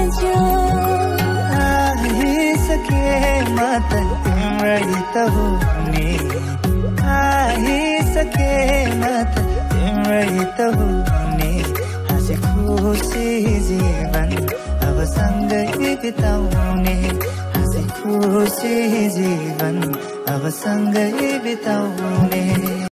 जो आइसके म त तिम्रै त हुने आइसके म त तिम्रै त हुने हाँसी खुसी जीवन अब सँगै बिताउने हाँसी खुसी जीवन अब सँगै बिताउने